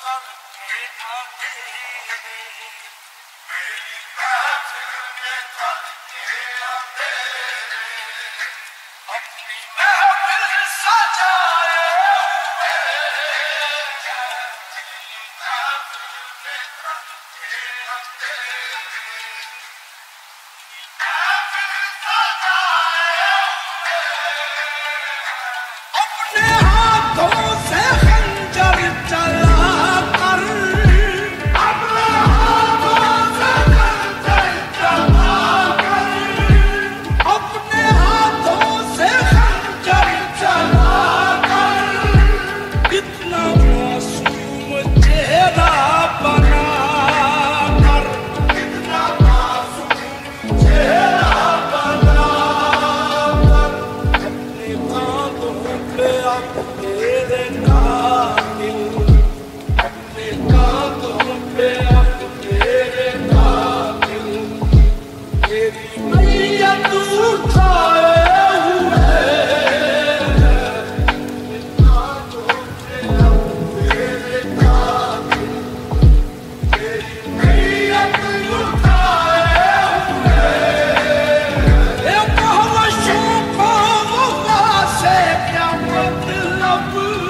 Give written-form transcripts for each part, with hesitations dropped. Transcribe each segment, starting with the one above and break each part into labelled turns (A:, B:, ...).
A: करके अंधेरे मेरी महफिल में करके अंधेरे अपनी महफिल सजाए हुए मेरी महफिल में करके अंधेरे महफिल सजाए हुए अपने हाथों से खंजर चला कर अपने हाथों से खंजर चला कर अपने हाथों से खंजर चला कर कितना मासूम चेहरा बना कर कितना मासूम चेहरा बना कर अपने कांधों पे अब तेरे कातिल अपने कांधों पे अब तेरे कातिल तेरी मैयत उठाए हुए अपने कांधों पे अब तेरे कातिल तेरी मैयत उठाए हुए एक हवशों को वफा से क्या मतलब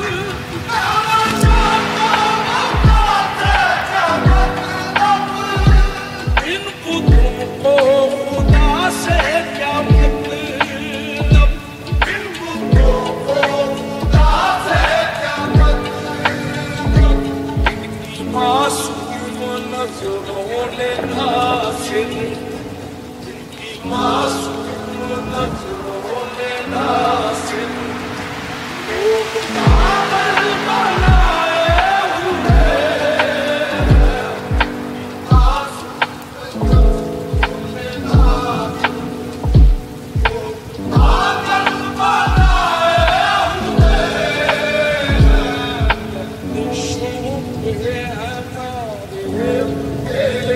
A: हवशों को वफा से क्या मतलब इन बुतों को खुदा से क्या मतलब इन बुतों को खुदा से क्या मतलब इनकी मासूम नजरों ने नासिर इनकी मासूम नजरों ने नासिर लोग पागल बनाए हुए मासूम नजरों ने नासिर लोग पागल बनाए हुए निशों पे हमारे तेरे